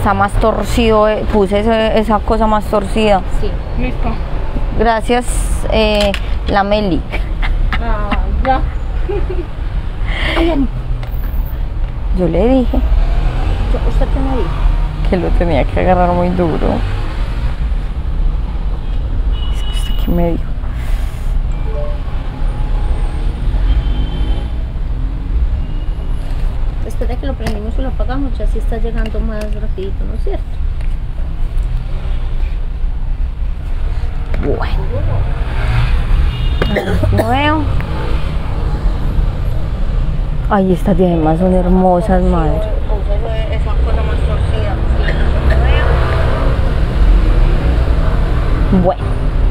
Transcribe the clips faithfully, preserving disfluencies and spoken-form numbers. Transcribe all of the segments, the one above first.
está más torcido, eh, puse ese, esa cosa más torcida. Sí. Listo. Gracias, eh, la Meli. Ah, ya. Yo le dije ¿Usted qué me dijo? que lo tenía que agarrar muy duro. Es que usted qué me dijo. Después de que lo prendimos y lo apagamos, ya sí está llegando más rapidito, ¿no es cierto? Bueno. Lo veo. Ay, estas diademas son hermosas, madre. Esa cosa más torcida. Bueno.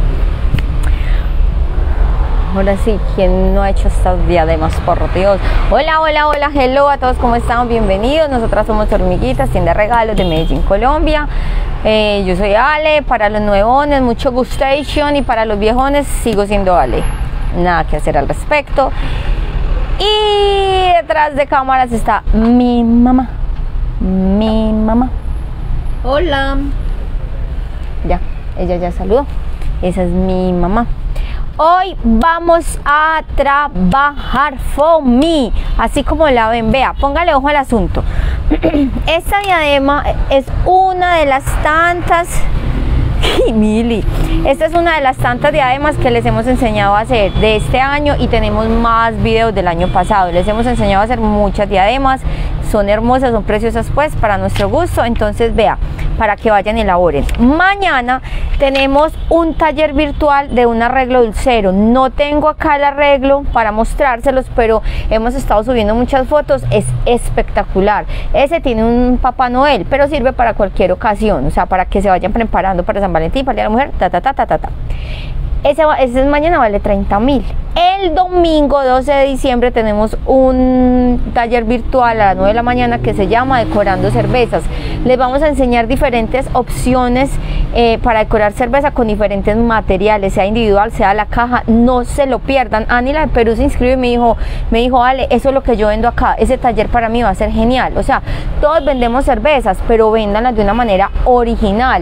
Ahora sí, ¿quién no ha hecho estas diademas, por Dios? Hola, hola, hola, hello a todos, ¿cómo están? Bienvenidos. Nosotras somos Hormiguitas, tienda de regalos de Medellín, Colombia. Eh, yo soy Ale, para los nuevones, mucho gustation, y para los viejones sigo siendo Ale. Nada que hacer al respecto. Y detrás de cámaras está mi mamá. Mi mamá. Hola. Ya, ella ya saludó. Esa es mi mamá. Hoy vamos a trabajar for me, así como la ven, vea, póngale ojo al asunto. Esta diadema es una de las tantas, Mili, esta es una de las tantas diademas que les hemos enseñado a hacer de este año, y tenemos más videos del año pasado. Les hemos enseñado a hacer muchas diademas, son hermosas, son preciosas pues para nuestro gusto. Entonces vea, para que vayan y elaboren. Mañana tenemos un taller virtual de un arreglo dulcero. No tengo acá el arreglo para mostrárselos, pero hemos estado subiendo muchas fotos. Es espectacular. Ese tiene un Papá Noel, pero sirve para cualquier ocasión, o sea, para que se vayan preparando para San Valentín, para el Día de la Mujer, ta ta ta ta ta ta. Ese, ese mañana vale treinta mil. El domingo doce de diciembre tenemos un taller virtual a las nueve de la mañana que se llama Decorando Cervezas. Les vamos a enseñar diferentes opciones eh, para decorar cerveza con diferentes materiales, sea individual, sea la caja. No se lo pierdan. Ani, la de Perú, se inscribió y me dijo, me dijo, Ale, eso es lo que yo vendo acá. Ese taller para mí va a ser genial. O sea, todos vendemos cervezas, pero véndanlas de una manera original.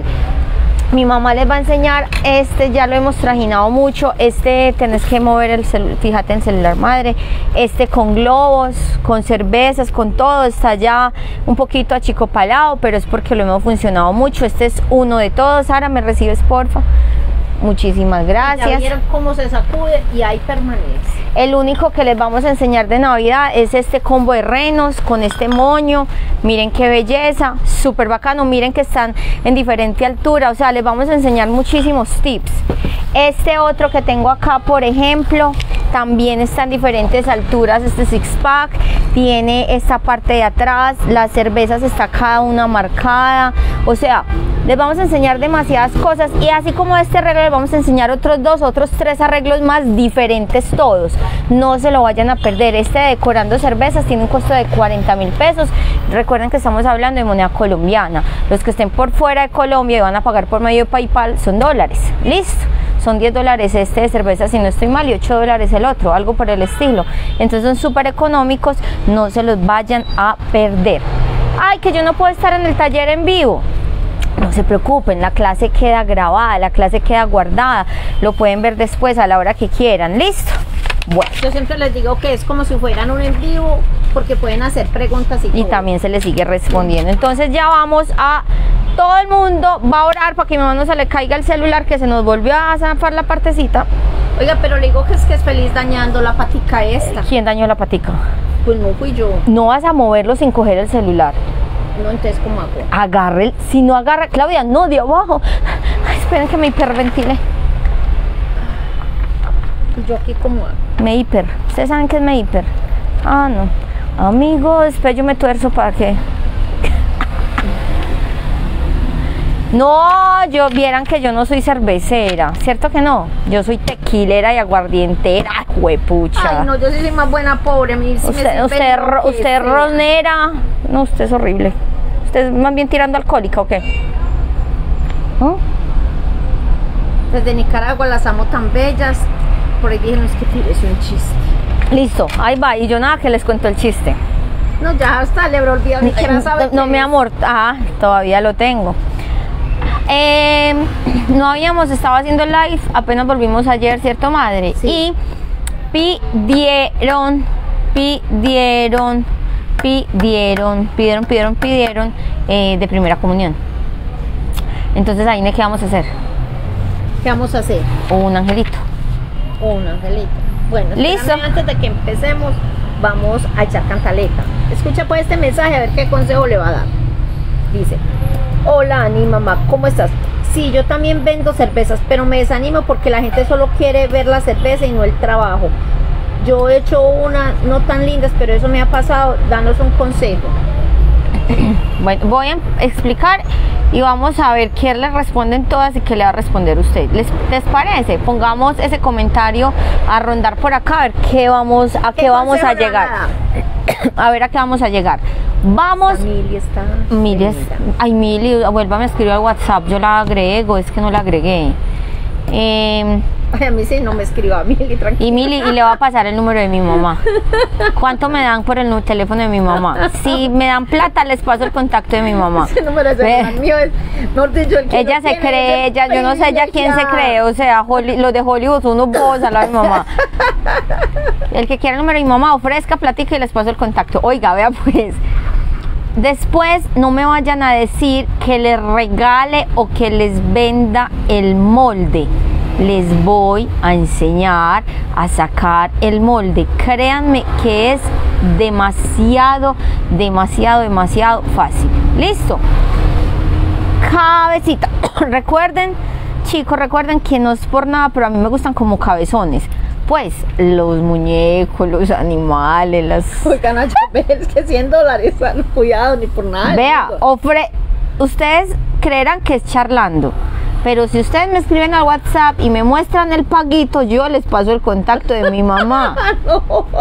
Mi mamá les va a enseñar, este ya lo hemos trajinado mucho, este tenés que mover el celular, fíjate en celular madre, este con globos, con cervezas, con todo, está ya un poquito achicopalado, pero es porque lo hemos funcionado mucho. Este es uno de todos. Sara, ¿me recibes, porfa? Muchísimas gracias. Ya vieron cómo se sacude y ahí permanece. El único que les vamos a enseñar de Navidad es este combo de renos con este moño. Miren qué belleza, súper bacano. Miren que están en diferente altura, o sea, les vamos a enseñar muchísimos tips. Este otro que tengo acá, por ejemplo, también está en diferentes alturas. Este six pack tiene esta parte de atrás, las cervezas está cada una marcada, o sea, les vamos a enseñar demasiadas cosas. Y así como este arreglo, les vamos a enseñar otros dos, otros tres arreglos más diferentes todos. No se lo vayan a perder. Este de Decorando Cervezas tiene un costo de cuarenta mil pesos. Recuerden que estamos hablando de moneda colombiana. Los que estén por fuera de Colombia y van a pagar por medio de PayPal son dólares. Listo. Son diez dólares este de cerveza, si no estoy mal, y ocho dólares el otro, algo por el estilo. Entonces son súper económicos, no se los vayan a perder. Ay, que yo no puedo estar en el taller en vivo. No se preocupen, la clase queda grabada, la clase queda guardada, lo pueden ver después a la hora que quieran. ¿Listo? Bueno. Yo siempre les digo que es como si fueran un en vivo, porque pueden hacer preguntas y, y todo. también se les sigue respondiendo. Entonces ya vamos a... Todo el mundo va a orar para que a mi mamá no se le caiga el celular, que se nos volvió a zafar la partecita. Oiga, pero le digo que es que es feliz dañando la patica esta. ¿Quién dañó la patica? Pues no fui yo. No vas a moverlo sin coger el celular. No, entonces ¿cómo hago? Agarre, el, si no agarra, Claudia, no, de abajo. Ay, esperen que me hiperventile. ¿Y yo aquí cómo hago? Me hiper. ¿Ustedes saben qué es me hiper? Ah, no. Amigos, después yo me tuerzo para que... No, yo vieran que yo no soy cervecera, ¿cierto que no? Yo soy tequilera y aguardientera, huepucha. Ay, no, yo sí soy más buena, pobre. A mí sí usted, me usted, ro, usted es ronera. No, usted es horrible. ¿Usted es más bien tirando alcohólica o qué? ¿Oh? Desde Nicaragua las amo tan bellas. Por ahí dije, no, es que tires un chiste. Listo, ahí va. Y yo nada, que les cuento el chiste. No, ya hasta le habrá olvidado ni siquiera sabe. No, mi amor, ah, todavía lo tengo. Eh, no habíamos estado haciendo live, apenas volvimos ayer, ¿cierto, madre? Sí. Y pidieron, pidieron, pidieron, pidieron, pidieron, pidieron eh, de primera comunión. Entonces, ahí, ¿qué vamos a hacer? ¿Qué vamos a hacer? Un angelito. Un angelito. Bueno, listo. Antes de que empecemos, vamos a echar cantaleta. Escucha pues este mensaje a ver qué consejo le va a dar. Dice: hola Ani, mamá, ¿cómo estás? Sí, yo también vendo cervezas, pero me desanimo porque la gente solo quiere ver la cerveza y no el trabajo. Yo he hecho una, no tan lindas, pero eso me ha pasado. Danos un consejo. Bueno, voy a explicar y vamos a ver qué les responden todas y qué le va a responder usted. ¿Les, les parece? Pongamos ese comentario a rondar por acá, a ver qué vamos, a qué, qué vamos a llegar. A ver a qué vamos a llegar. Vamos. Mili está. Mili es, ay, Mili, vuélvame a escribir al WhatsApp, yo la agrego, es que no la agregué. Eh, Ay, a mí sí, no me escriba, Mili, tranquila. Y Mili, y le va a pasar el número de mi mamá. ¿Cuánto me dan por el teléfono de mi mamá? Si me dan plata, les paso el contacto de mi mamá. Ese número es el mío, es, mejor dicho, el que ella no se cree, ella, yo no sé ella quién se cree, o sea, Holly, los de Hollywood son unos bobos a la de mi mamá. El que quiera el número de mi mamá, ofrezca, platica y les paso el contacto. Oiga, vea pues. Después no me vayan a decir que les regale o que les venda el molde. Les voy a enseñar a sacar el molde. Créanme que es demasiado, demasiado, demasiado fácil. ¿Listo? Cabecita. Recuerden, chicos, recuerden que no es por nada, pero a mí me gustan como cabezones. Pues los muñecos, los animales, las... Oigan, es que cien dólares, no, cuidado, ni por nada. Vea, ofre... ustedes creerán que es charlando, pero si ustedes me escriben al WhatsApp y me muestran el paguito, yo les paso el contacto de mi mamá. No.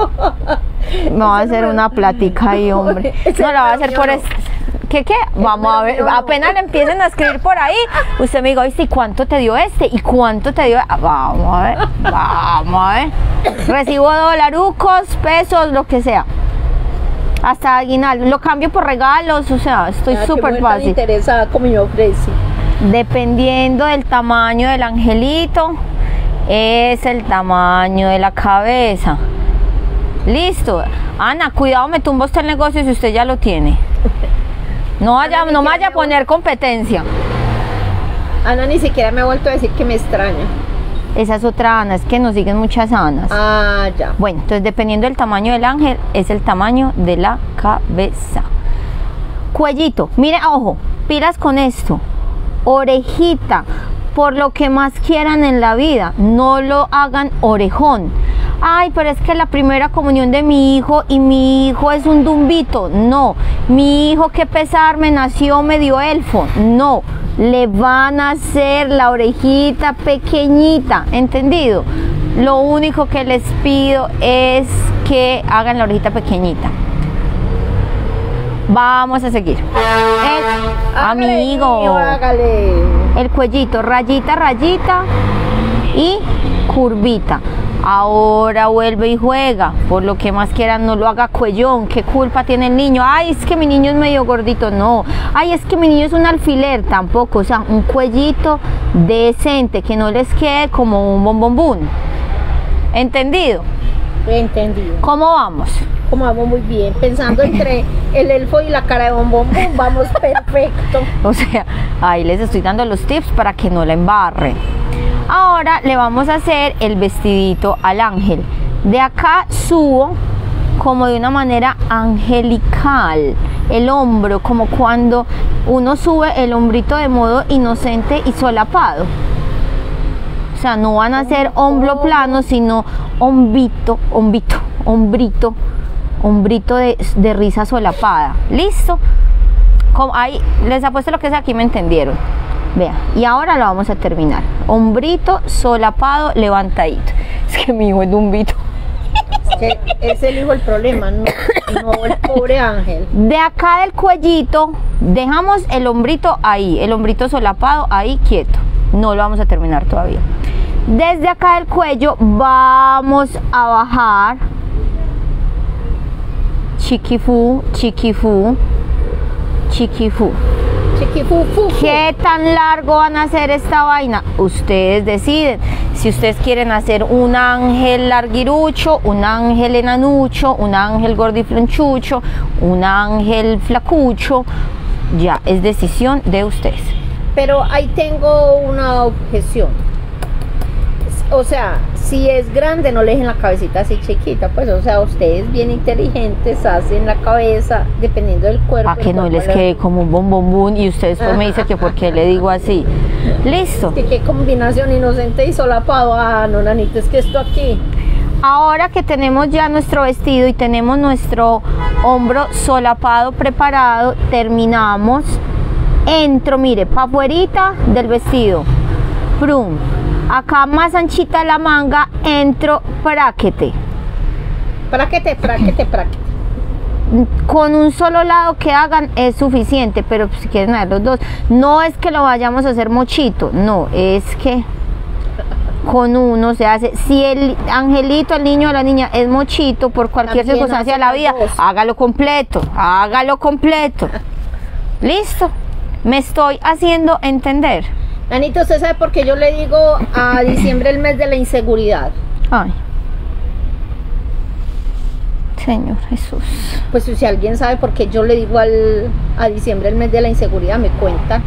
Me va a hacer una plática ahí, hombre. No, la va a hacer por eso. ¿Qué qué? Vamos a ver, apenas le empiecen a escribir por ahí, usted me diga, ¿y cuánto te dio este? ¿Y cuánto te dio? Vamos a ver, vamos a ver. Recibo dolarucos, pesos, lo que sea. Hasta aguinaldo, lo cambio por regalos, o sea, estoy súper fácil. Interesada como me ofrece. Dependiendo del tamaño del angelito, es el tamaño de la cabeza. Listo. Ana, cuidado, me tumba usted el negocio si usted ya lo tiene. No vaya, no me vaya a poner competencia. Ana ni siquiera me ha vuelto a decir que me extraña. Esa es otra Ana, es que nos siguen muchas Anas. Ah, ya. Bueno, entonces dependiendo del tamaño del ángel, es el tamaño de la cabeza. Cuellito, mire, ojo, pilas con esto. Orejita, por lo que más quieran en la vida, no lo hagan orejón. Ay, pero es que la primera comunión de mi hijo y mi hijo es un dumbito. No, mi hijo, qué pesar, me nació medio elfo. No, le van a hacer la orejita pequeñita, ¿entendido? Lo único que les pido es que hagan la orejita pequeñita. Vamos a seguir. El, amigo, mío, hágale. El cuellito, rayita, rayita y curvita. Ahora vuelve y juega, por lo que más quieran, no lo haga cuellón. ¿Qué culpa tiene el niño? Ay, es que mi niño es medio gordito. No, ay, es que mi niño es un alfiler. Tampoco, o sea, un cuellito decente, que no les quede como un bombombún. ¿Entendido? Entendido. ¿Cómo vamos? Como vamos muy bien, pensando entre el elfo y la cara de bombombún, vamos perfecto. O sea, ahí les estoy dando los tips para que no la embarren. Ahora le vamos a hacer el vestidito al ángel. De acá subo como de una manera angelical el hombro, como cuando uno sube el hombrito de modo inocente y solapado. O sea, no van a ser hombro plano, sino hombito, hombito, hombrito, hombrito de, de risa solapada. ¿Listo? Como ahí, les apuesto lo que es aquí, me entendieron. Vea, y ahora lo vamos a terminar. Hombrito, solapado, levantadito. Es que mi hijo es dumbito. Es que es el hijo el problema, no, no el pobre ángel. De acá del cuellito, dejamos el hombrito ahí, el hombrito solapado ahí quieto. No lo vamos a terminar todavía. Desde acá del cuello vamos a bajar chiquifu, chiquifu, chiquifu. Chiquifufu. ¿Qué tan largo van a hacer esta vaina? Ustedes deciden. Si ustedes quieren hacer un ángel larguirucho, un ángel enanucho, un ángel gordiflonchucho, un ángel flacucho, ya es decisión de ustedes. Pero ahí tengo una objeción. O sea, si es grande, no le dejen la cabecita así chiquita, pues, o sea, ustedes bien inteligentes hacen la cabeza dependiendo del cuerpo. Para que no les quede como un bombombón y ustedes pues me dicen que por qué le digo así. Listo. Que qué combinación inocente y solapado. Ah, no, nanita, es que esto aquí. Ahora que tenemos ya nuestro vestido y tenemos nuestro hombro solapado preparado, terminamos. Entro, mire, pa' afuerita del vestido. Prum. Acá más anchita la manga, entro, práquete. Práquete, práquete, práquete. Con un solo lado que hagan es suficiente, pero si quieren hacer los dos, no es que lo vayamos a hacer mochito, no, es que con uno se hace. Si el angelito, el niño o la niña es mochito por cualquier También circunstancia de la vida, dos. hágalo completo, hágalo completo. Listo, me estoy haciendo entender. Nanita, ¿usted sabe por qué yo le digo a diciembre el mes de la inseguridad? Ay, Señor Jesús. Pues si alguien sabe por qué yo le digo al, a diciembre el mes de la inseguridad, me cuenta.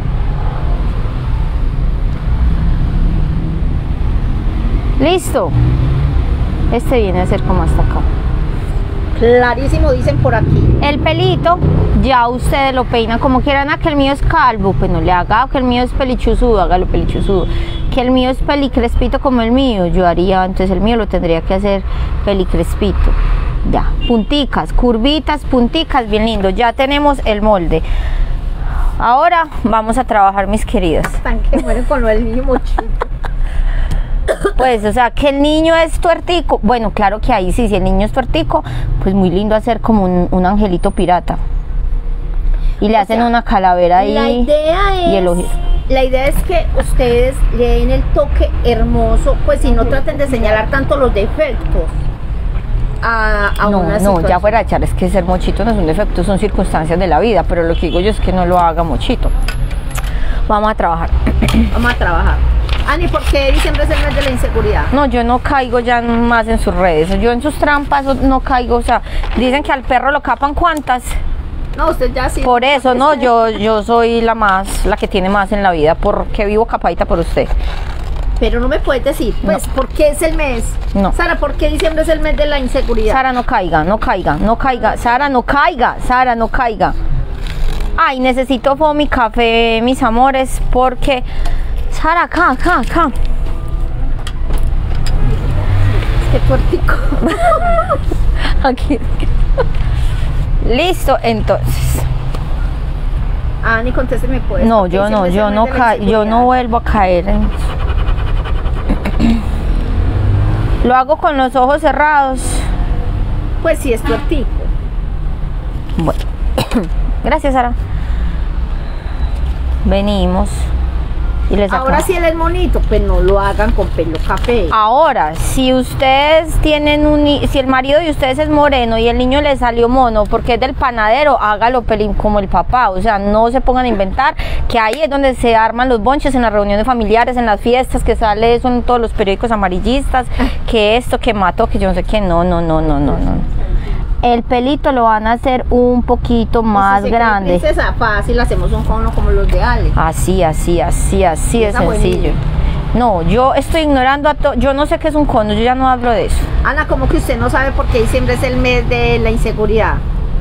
Listo. Este viene a ser como hasta acá. Clarísimo, dicen por aquí. El pelito, ya ustedes lo peinan como quieran. Ah, que el mío es calvo, pues no le haga. Que el mío es pelichuzudo, hágalo pelichuzudo. Que el mío es pelicrespito como el mío, yo haría, entonces el mío lo tendría que hacer pelicrespito. Ya, punticas, curvitas, punticas, bien lindo. Ya tenemos el molde. Ahora vamos a trabajar, mis queridas. Están que mueren con lo del niño mochito. Pues, o sea, que el niño es tuertico. Bueno, claro que ahí sí, si el niño es tuertico, pues muy lindo hacer como un, un angelito pirata. Y le O hacen sea, una calavera ahí. La idea y el es, ojito. la idea es que ustedes le den el toque hermoso, pues si no traten de señalar tanto los defectos a, a No, una no, situación. ya fuera de echar, es que ser mochito no es un defecto, son circunstancias de la vida, pero lo que digo yo es que no lo haga mochito. Vamos a trabajar. Vamos a trabajar. Ani, ¿por qué diciembre es el mes de la inseguridad? No, yo no caigo ya más en sus redes, yo en sus trampas no caigo, o sea, dicen que al perro lo capan cuantas. No, usted ya sí. Por eso, no, yo, yo soy la más, la que tiene más en la vida, porque vivo capadita por usted. Pero no me puedes decir, pues, No. ¿por qué es el mes? No. Sara, ¿por qué diciembre es el mes de la inseguridad? Sara, no caiga, no caiga, no caiga, Sara, no caiga, Sara, no caiga. Ay, necesito mi café, mis amores, porque... Sara, acá, acá, acá. Qué tuertico. Aquí. Listo, entonces. Ani, contésteme, pues. No, ¿por qué yo no, diciembre es yo el no, mes de la ca yo no inseguridad? vuelvo a caer en... Lo hago con los ojos cerrados. Pues sí, es tuertico. Bueno, gracias, Sara. Venimos y les Ahora sacamos. sí él es monito, pues no lo hagan con pelo café. Ahora, si ustedes tienen un, ni- si el marido de ustedes es moreno y el niño le salió mono porque es del panadero, hágalo pelín como el papá, o sea, no se pongan a inventar, que ahí es donde se arman los bonches, en las reuniones familiares, en las fiestas, que sale eso en todos los periódicos amarillistas, que esto, que mató, que yo no sé qué, no, no, no, no, no, no. El pelito lo van a hacer un poquito más Si se cree grande. princesa, fácil, hacemos un cono como los de Ale. Así, así, así, así de Esa sencillo. No, yo estoy ignorando a todo, yo no sé qué es un cono, yo ya no hablo de eso. Ana, como que usted no sabe por qué diciembre es el mes de la inseguridad.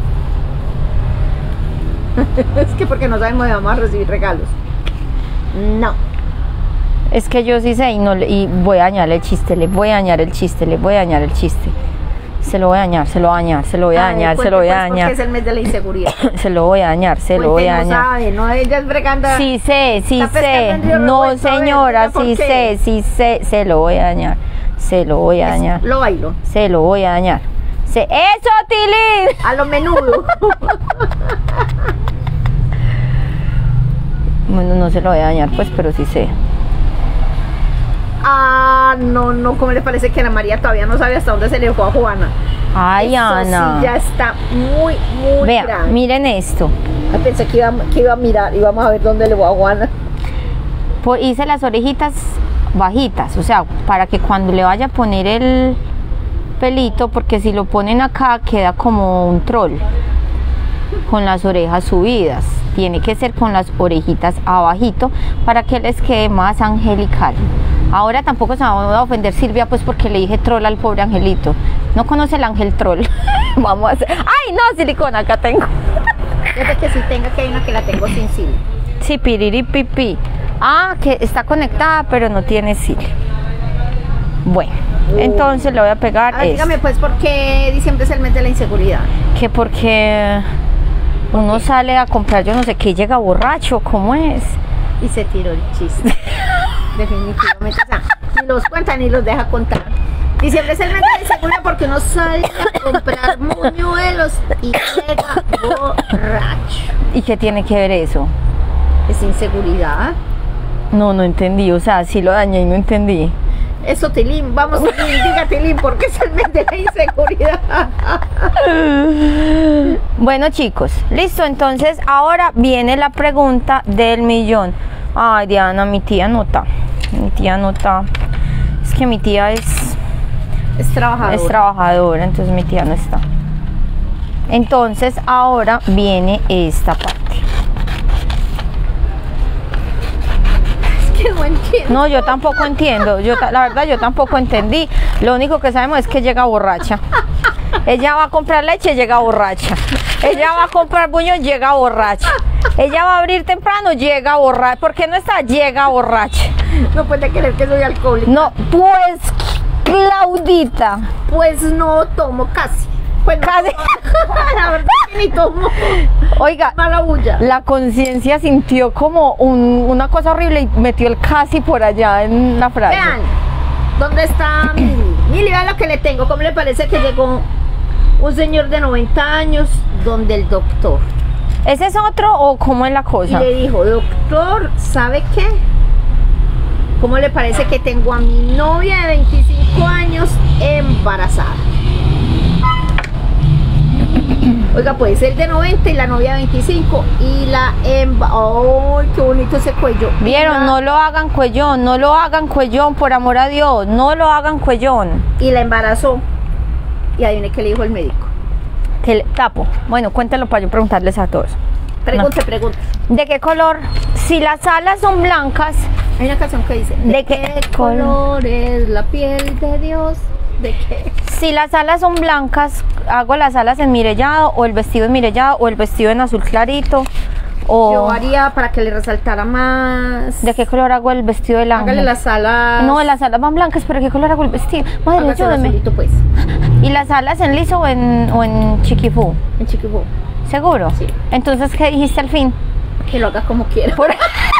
Es que porque no sabemos si vamos a recibir regalos. No. Es que yo sí sé y, no, le- y voy a dañarle el chiste, le voy a dañar el chiste, le voy a dañar el chiste. Se lo voy a dañar, se lo voy a dañar, se lo voy a Ay, dañar, se cuente, lo voy a pues, ¿por qué dañar. es el mes de la inseguridad? Se lo voy a dañar, se lo Cuente, voy a no dañar. sabe, no, ella es bregando. Sí sé, sí Está pescando sé. en río No, revuelto, a ver, señora, diga por sí qué. sé, sí sé, se lo voy a dañar. Se lo voy a Es- dañar. Lo bailo. Se lo voy a dañar. Se ¡Eso, Tilín! A lo menudo. Bueno, no se lo voy a dañar, pues, pero sí sé. Ah, no, no, ¿cómo le parece que Ana María todavía no sabe hasta dónde se le fue a Juana? Ay, Eso Ana. sí ya está muy, muy Vea, grande. miren esto. Ay, pensé que iba, que iba a mirar y vamos a ver dónde le voy a Juana. Pues hice las orejitas bajitas, o sea, para que cuando le vaya a poner el pelito, porque si lo ponen acá queda como un troll, con las orejas subidas. Tiene que ser con las orejitas abajito para que les quede más angelical. Ahora tampoco se va a ofender Silvia, pues porque le dije troll al pobre angelito. No conoce el ángel troll. Vamos a hacer. ¡Ay, no! Silicona, acá tengo. Desde que sí tenga, que hay una que la tengo sin sil. Sí, piriri pipi. Ah, que está conectada, pero no tiene sil. Bueno, Uh. entonces le voy a pegar A ver, esto. dígame pues, ¿por qué diciembre es el mes de la inseguridad? Que porque uno sale a comprar, yo no sé qué, llega borracho, ¿cómo es? Y se tiró el chiste. Definitivamente, o sea, ni los cuenta ni los deja contar. Diciembre es el mes de la inseguridad porque uno sale a comprar muñuelos y llega borracho. ¿Y qué tiene que ver eso? Es inseguridad. No, no entendí, o sea, sí lo dañé y no entendí. Eso, Tilín, vamos, Tilín, diga Tilín, porque es el mes de la inseguridad. Bueno, chicos, listo, entonces ahora viene la pregunta del millón. Ay, Diana, mi tía no está. Mi tía no está. Es que mi tía es, Es trabajador. es trabajadora, entonces mi tía no está. Entonces ahora viene esta parte. Es que no entiendo. No, yo tampoco entiendo. Yo ta- la verdad, yo tampoco entendí. Lo único que sabemos es que llega borracha. Ella va a comprar leche, llega borracha. Ella va a comprar buños, llega borracha. Ella va a abrir temprano, llega borracha. ¿Por qué no está? Llega borracha. No puede creer que soy alcohólico. No, pues, Claudita. Pues no tomo casi. Pues no Casi. tomo. La verdad que ni tomo. Oiga, Mala bulla. la conciencia sintió como un- una cosa horrible y metió el casi por allá en la frase. Vean, ¿dónde está Mili? Mili, vean lo que le tengo. ¿Cómo le parece que llegó un señor de noventa años donde el doctor? ¿Ese es otro o cómo es la Y cosa? le dijo, doctor, ¿sabe qué? ¿Cómo le parece que tengo a mi novia de veinticinco años embarazada? Oiga, pues el de noventa y la novia de veinticinco y la emba... ¡Ay, qué bonito ese cuello! Vieron, Y la- no lo hagan cuellón, no lo hagan cuellón, por amor a Dios, no lo hagan cuellón. Y la embarazó. Y adivine qué le dijo el médico. Que le tapo. Bueno, cuéntalo para yo preguntarles a todos. Pregunte, pregunte. ¿De qué color? Si las alas son blancas, Hay una canción que dice, ¿de ¿de qué qué color es la piel de Dios? ¿De qué? si las alas son blancas, hago las alas en mirellado o el vestido en mirellado o el vestido en azul clarito o Yo haría para que le resaltara más. ¿de qué color hago el vestido del ángel? Hágale las alas. No, las alas van blancas, pero ¿de qué color hago el vestido? Madre, Hágase el ayúdeme. azulito, pues. ¿Y las alas en liso o en, o en chiquifú? En chiquibú. ¿Seguro? Sí. Entonces, ¿qué dijiste al fin? Que lo haga como quiera. Por-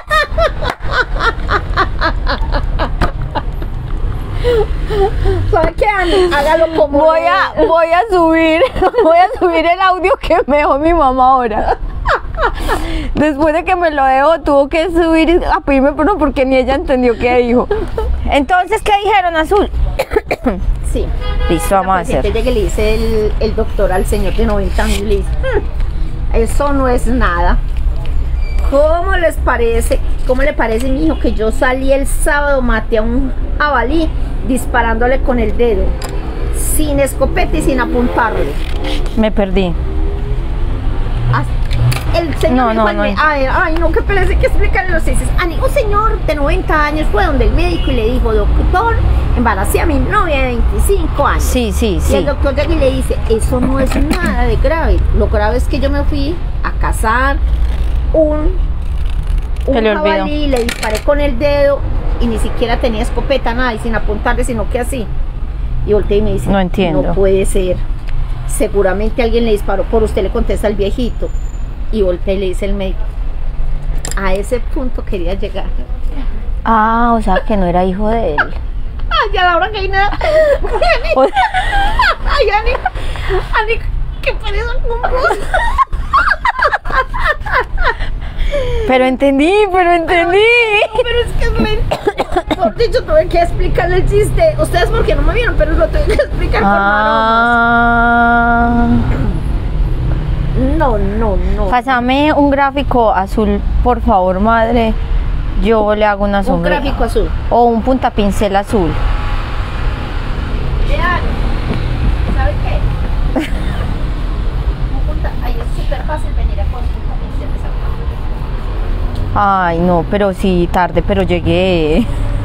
¿Sabe qué, Ani? Hágalo como Voy lo- a, voy a subir, voy a subir el audio que me dejó mi mamá ahora. Después de que me lo dejó, tuvo que subir a pedirme perdón porque ni ella entendió qué dijo. Entonces, ¿qué dijeron, Azul? Sí. Listo, vamos a hacer. Llega y le dice el, el doctor al señor de noventa años y le dice, "Hmm, eso no es nada. ¿Cómo les parece, cómo le parece, mi hijo, que yo salí el sábado, maté a un jabalí disparándole con el dedo, sin escopeta y sin apuntarle? Me perdí. As- El señor No, dijo no, al no. me- ay, ay, no, qué pereza, hay que explicarle los dices. Ani, un señor de noventa años fue donde el médico y le dijo, doctor, embaracé a mi novia de veinticinco años. Sí, sí, Y sí. el doctor llega y le dice, eso no es nada de grave. Lo grave es que yo me fui a cazar un, un Se le olvidó. jabalí, le disparé con el dedo y ni siquiera tenía escopeta, nada, y sin apuntarle, sino que así. Y volteé y me dice, No entiendo. no puede ser. Seguramente alguien le disparó por usted, le contesta el viejito. Y volteé y le dice el médico, a ese punto quería llegar. Ah, o sea que no era hijo de él. Ay, a la hora que hay nada. O- Ay, Ani, Ani, qué pereza con vos. Pero entendí, pero entendí. Pero es que es lento. Mejor dicho, tuve que explicarle el chiste. Ustedes porque no me vieron, pero lo tuve que explicar con Ah. maromas. No, no, no. Pásame un gráfico azul, por favor, madre. Yo le hago una Un sombra. gráfico azul. O un punta pincel azul. Vean, ¿sabe qué? Un punta, ay, es súper fácil venir a con punta pincel de esa. Ay, no, pero sí, tarde, pero llegué.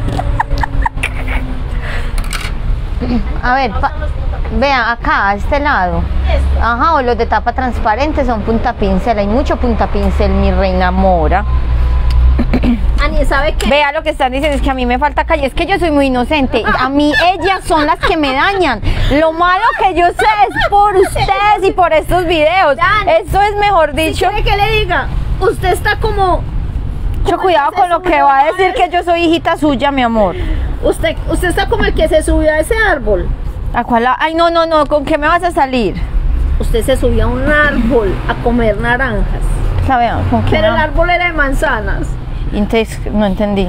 A ver, pa- vean, acá, a este lado. Este. Ajá, o los de tapa transparente son punta pincel. Hay mucho punta pincel, mi reina mora. Ani, ¿sabe qué? Vea, lo que están diciendo es que a mí me falta calle. Es que yo soy muy inocente. A mí ellas son las que me dañan. Lo malo que yo sé es por ustedes y por estos videos. Dan, Eso es mejor dicho. ¿Quiere que le diga? Usted está como... Mucho cuidado con lo que va a decir que yo soy hijita suya, mi amor. Usted, usted está como el que se subió a ese árbol. ¿A cuál? la- Ay, no, no, no. ¿Con qué me vas a salir? Usted se subió a un árbol a comer naranjas. La vean, ¿con qué Pero el me va- árbol era de manzanas. Entonces, no entendí.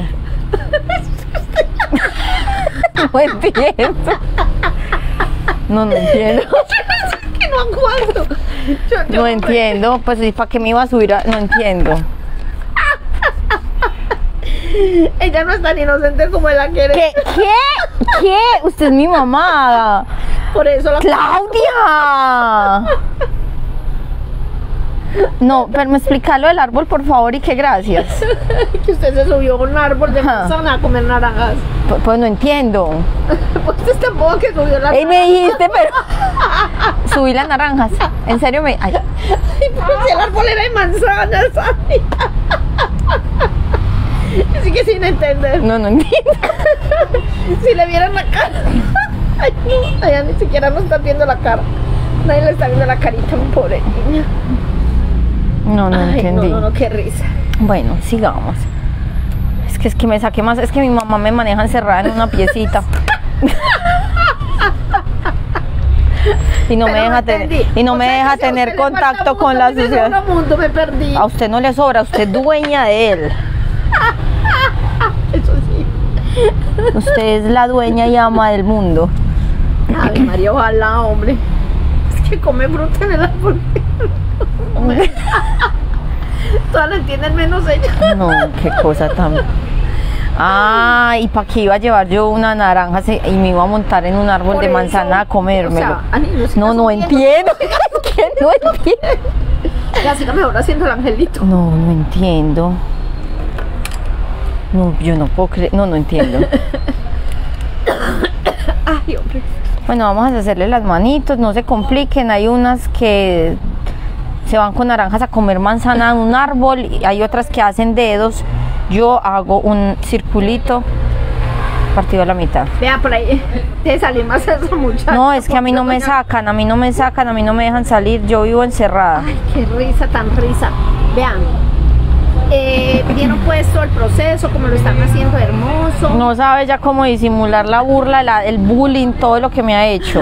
No entiendo. No, no entiendo. Que no aguanto. Yo- yo No entiendo. Pues, ¿y para qué me iba a subir a...? No entiendo. Ella no es tan inocente como él la quiere. ¿Qué? ¿Qué? ¿Qué? Usted es mi mamá. Por eso la... ¡Claudia! No, pero me explica lo del árbol, por favor, y que gracias. que usted se subió a un árbol de Ajá. manzana a comer naranjas. Pues, pues no entiendo. Pues usted tampoco que subió la... Ey, me dijiste, pero... Subí las naranjas. En serio, me... Ay. Ay, pero si el árbol era de manzanas. Ay. Así que sin entender. No, no entiendo. Si le vieran la cara. Ay, no. Ella ni siquiera nos está viendo la cara. Nadie le está viendo la carita, mi pobre niña. No, no Ay, entendí. no, no, no, qué risa. Bueno, sigamos. Es que es que me saqué más, es que mi mamá me maneja encerrada en una piecita. y no Pero me deja tener entendí. y no O me sea, deja que si a tener usted le falta contacto mundo, con a la mí me sociedad. sobra mundo, me perdí. A usted no le sobra, usted es dueña de él. Eso sí. Usted es la dueña y ama del mundo. Ay, María, ojalá, hombre. Es que come fruta en el árbol. Todas lo entienden menos ella. No, qué cosa tan. Ah, y para qué iba a llevar yo una naranja se- y me iba a montar en un árbol Por de eso, manzana a comérmelo. o sea, Ani, no sigas no, no subiendo. entiendo. ¿Qué? No entiendo. Ya siga mejor haciendo el angelito. No, no entiendo. No, yo no puedo creer. No, no entiendo. Ay, hombre. Bueno, vamos a hacerle las manitos, no se compliquen. Hay unas que se van con naranjas a comer manzana en un árbol y hay otras que hacen dedos. Yo hago un circulito partido a la mitad. Vea, por ahí te salir más eso, muchacha. No, es que a mí no me Porque- sacan, a mí no me sacan, a mí no me dejan salir. Yo vivo encerrada. Ay, qué risa, tan risa. Vean, eh, vieron pues todo el proceso, como lo están haciendo hermoso. No sabe ya cómo disimular la burla, la- el bullying, todo lo que me ha hecho.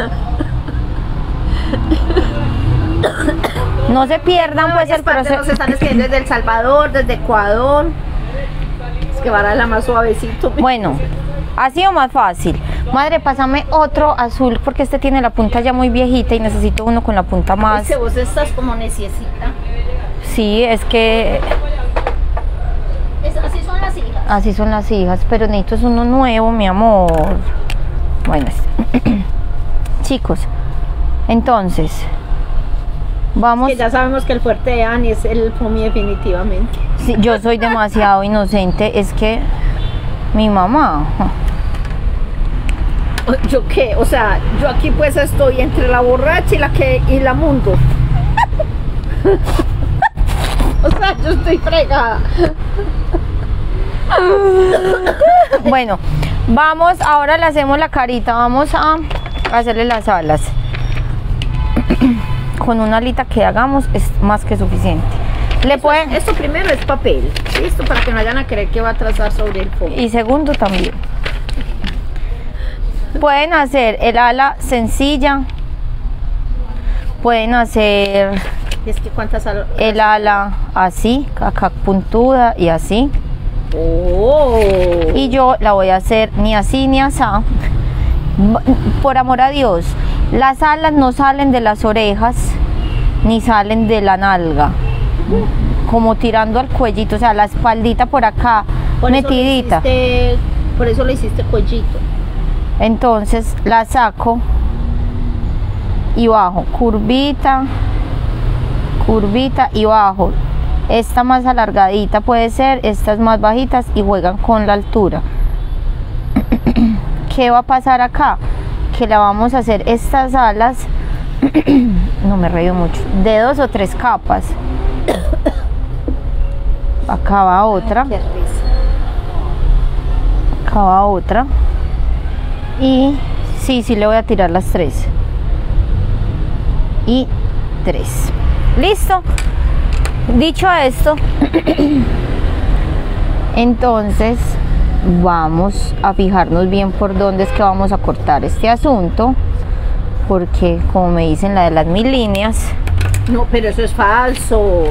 No se pierdan pues Varias el partes nos proceso. están escribiendo desde El Salvador, desde Ecuador. Es que va a la más suavecito. Bueno, ha sido más fácil. Madre, pásame otro azul porque este tiene la punta ya muy viejita y necesito uno con la punta más. Dice, vos estás como necesita. Sí, es que Es- así son las hijas. así son las hijas, pero necesito es uno nuevo, mi amor. Bueno, este. Chicos, entonces vamos. Que ya sabemos que el fuerte de Ani es el Fomi definitivamente. Sí, yo soy demasiado inocente, es que mi mamá. ¿Yo qué? O sea, yo aquí pues estoy entre la borracha y la que y la mundo. O sea, yo estoy fregada. Bueno, vamos, ahora le hacemos la carita, vamos a hacerle las alas. Con una alita que hagamos es más que suficiente. Le pueden, Esto primero es papel, listo, para que no vayan a creer que va a trazar sobre el fondo. y segundo también. Pueden hacer el ala sencilla, pueden hacer Es que cuántas al- el ala así, acá puntuda y así. Oh. Y yo la voy a hacer ni así ni asá. Por amor a Dios, las alas no salen de las orejas ni salen de la nalga, como tirando al cuellito, o sea, la espaldita por acá, Por eso le metidita. hiciste- por eso le hiciste cuellito. Entonces la saco y bajo, curvita, curvita y bajo. Esta más alargadita puede ser, estas más bajitas, y juegan con la altura. ¿Qué va a pasar acá? Que la vamos a hacer estas alas, no me reído mucho, de dos o tres capas. Acá va otra, Qué risa. acá va otra. Y sí, sí le voy a tirar las tres. Y tres. ¿Listo? Dicho esto, entonces vamos a fijarnos bien por dónde es que vamos a cortar este asunto, porque como me dicen la de las mil líneas, No, pero eso es falso.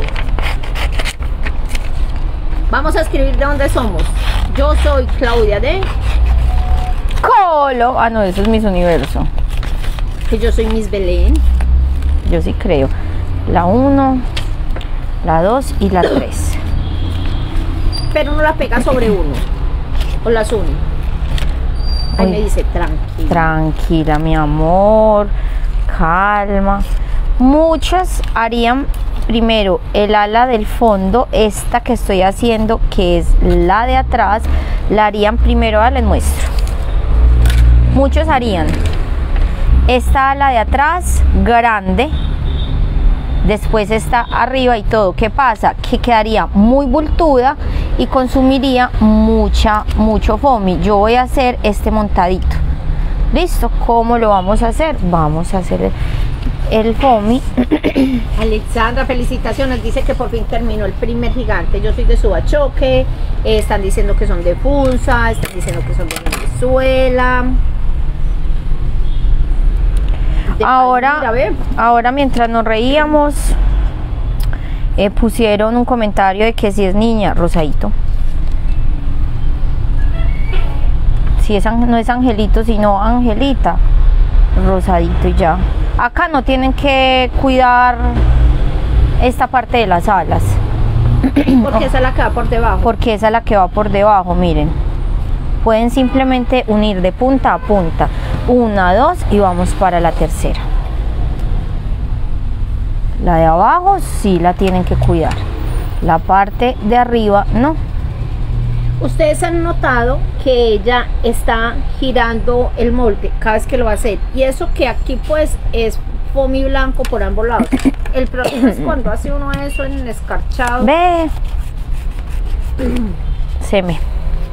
Vamos a escribir de dónde somos. Yo soy Claudia de, Colo, ah no, eso es Miss Universo, que yo soy Miss Belén. yo sí creo, la uno, la dos y la tres. Pero no la pega sobre uno. O las une. Ahí Uy. me dice tranquila. Tranquila, mi amor, calma. Muchas harían primero el ala del fondo, esta que estoy haciendo, que es la de atrás, la harían primero, les muestro. Muchos harían esta ala de atrás grande, después esta arriba y todo. ¿Qué pasa? Que quedaría muy bultuda y consumiría mucha, mucho foamy. Yo voy a hacer este montadito. ¿Listo? ¿Cómo lo vamos a hacer? Vamos a hacer el, el foamy. Alexandra, felicitaciones. Dice que por fin terminó el primer gigante. Yo soy de Subachoque. eh, están diciendo que son de Funza. Están diciendo que son de Venezuela. De Ahora, Palmira, ve. ahora mientras nos reíamos, eh, pusieron un comentario de que si es niña, rosadito. Si es, ang- no es Angelito, sino Angelita, rosadito y ya. Acá no tienen que cuidar esta parte de las alas, Porque esa es la que va por debajo. porque esa es la que va por debajo, miren. Pueden simplemente unir de punta a punta, una, dos, y vamos para la tercera. La de abajo sí la tienen que cuidar, la parte de arriba no. Ustedes han notado que ella está girando el molde cada vez que lo va a hacer. Y eso que aquí pues es foamy blanco por ambos lados. El problema es cuando hace uno eso en escarchado. Ve, se me.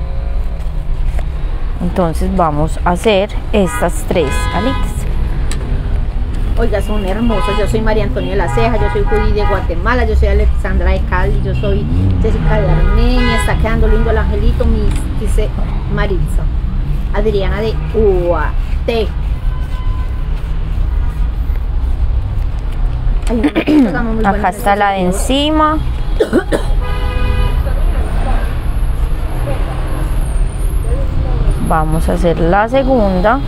Entonces vamos a hacer estas tres alitas. Oiga, son hermosos. Yo soy María Antonia de la Ceja, yo soy Judy de Guatemala, yo soy Alexandra de Cali, yo soy Jessica de Armenia. Está quedando lindo el angelito, mis, dice Maritza. Adriana de Uate. Ay, no, muy Acá buenas está la de esas encima. Vamos a hacer la segunda.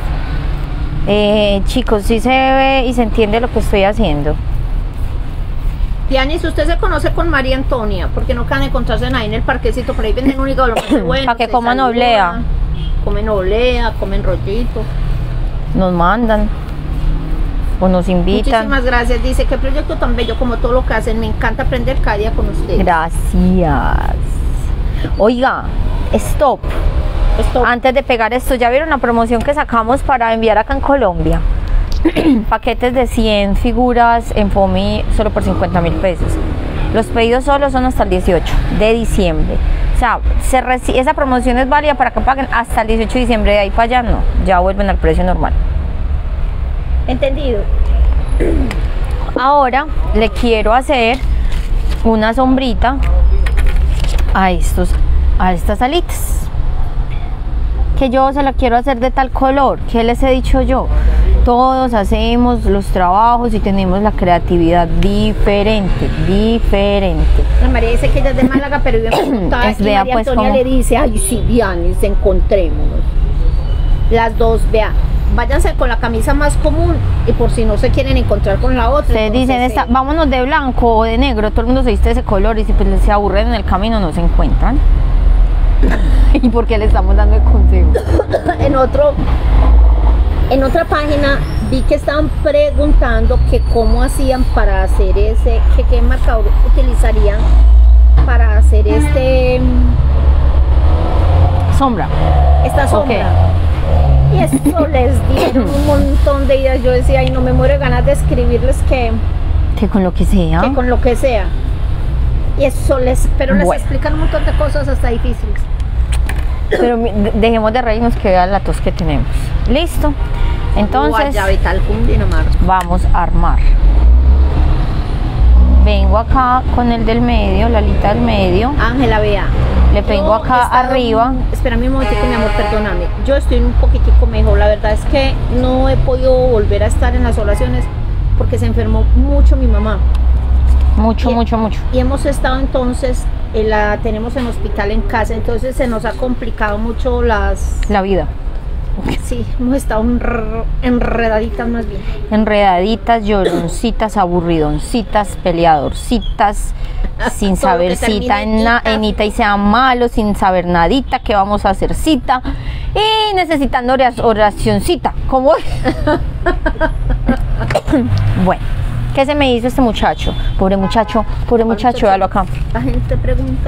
Eh, chicos, si se ve y se entiende lo que estoy haciendo. Tianis, usted se conoce con María Antonia, porque no can encontrarse ahí en el parquecito, por ahí venden un hígado muy bueno. Pa' que se coman saludan, oblea. Comen oblea, comen rollito. Nos mandan o nos invitan. Muchísimas gracias. Dice, qué proyecto tan bello como todo lo que hacen. Me encanta aprender cada día con ustedes. Gracias. Oiga, stop. Esto, Antes de pegar esto, ¿ya vieron la promoción que sacamos para enviar acá en Colombia? Paquetes de cien figuras en foamy solo por cincuenta mil pesos. Los pedidos solo son hasta el dieciocho de diciembre. O sea, se reci- esa promoción es válida para que paguen hasta el dieciocho de diciembre. De ahí para allá no, ya vuelven al precio normal. entendido. Ahora le quiero hacer una sombrita a estos, a estas alitas. Que yo se la quiero hacer de tal color. ¿Qué les he dicho yo? Todos hacemos los trabajos y tenemos la creatividad diferente, diferente. La María dice que ella es de Málaga, pero vive en Bogotá. Es, y vea, María pues, Antonia ¿cómo? le dice, ay, sí, Dianis, encontrémonos. Las dos, vea, váyanse con la camisa más común y por si no se quieren encontrar con la otra. Ustedes dicen, entonces, esta, eh, vámonos de blanco o de negro, todo el mundo se viste de ese color y si pues se aburren en el camino no se encuentran. ¿Y por qué le estamos dando el consejo? en otro en otra página vi que estaban preguntando que cómo hacían para hacer ese, que qué marcador utilizarían para hacer este Sombra. esta sombra. Y eso les dieron un montón de ideas. Yo decía, ay, no me muero de ganas de escribirles que, Que con lo que sea. que con lo que sea. Y eso les, pero les Bueno. explican un montón de cosas hasta difíciles. Pero mi- de- dejemos de reírnos que vean la tos que tenemos. Listo. Entonces Guayabital, Cundinamarca. vamos a armar. Vengo acá con el del medio, la alita del medio. Ángela, vea. Le pego Yo acá he estado- arriba. Espérame un momentico, mi amor, perdóname. Yo estoy un poquitico mejor. La verdad es que no he podido volver a estar en las oraciones porque se enfermó mucho mi mamá. Mucho, Y- mucho, mucho. Y hemos estado entonces, eh, la tenemos en hospital en casa, entonces se nos ha complicado mucho las... La vida. Sí, hemos estado enr- enredaditas más bien. Enredaditas, lloroncitas, aburridoncitas, peleadorcitas, sin Todo saber que cita termine en, na- ita. en ita y sea malo, sin saber nadita, que vamos a hacer cita y necesitando ora- oracioncita. ¿Cómo? Bueno, ¿qué se me hizo este muchacho? Pobre muchacho, pobre muchacho, véalo acá. La gente pregunta.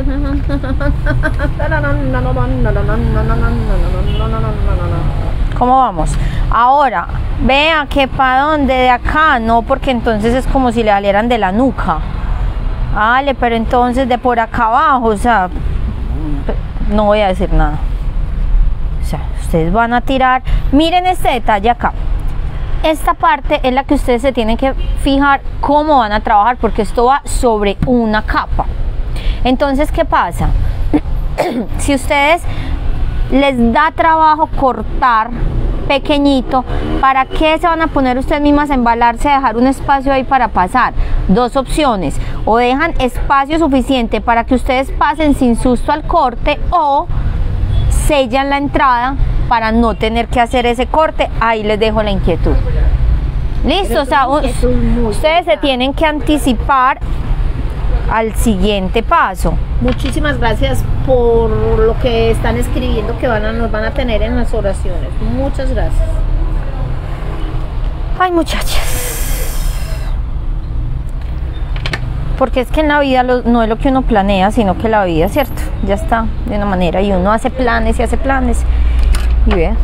¿Cómo vamos? Ahora, vea que para dónde de acá, no, porque entonces es como si le salieran de la nuca. Vale, pero entonces de por acá abajo, o sea, pe- no voy a decir nada. O sea, ustedes van a tirar, miren este detalle acá. Esta parte es la que ustedes se tienen que fijar cómo van a trabajar, porque esto va sobre una capa. Entonces, ¿qué pasa? Si ustedes les da trabajo cortar pequeñito, ¿para qué se van a poner ustedes mismas a embalarse, a dejar un espacio ahí para pasar? Dos opciones: o dejan espacio suficiente para que ustedes pasen sin susto al corte, o sellan la entrada para no tener que hacer ese corte. Ahí les dejo la inquietud. Listo, o sea, Es muy ustedes se tienen que anticipar al siguiente paso. Muchísimas gracias por lo que están escribiendo que van a, nos van a tener en las oraciones. Muchas gracias. Ay, muchachas. Porque es que en la vida lo- no es lo que uno planea, sino que la vida, ¿cierto? Ya está de una manera y uno hace planes y hace planes. Y ve.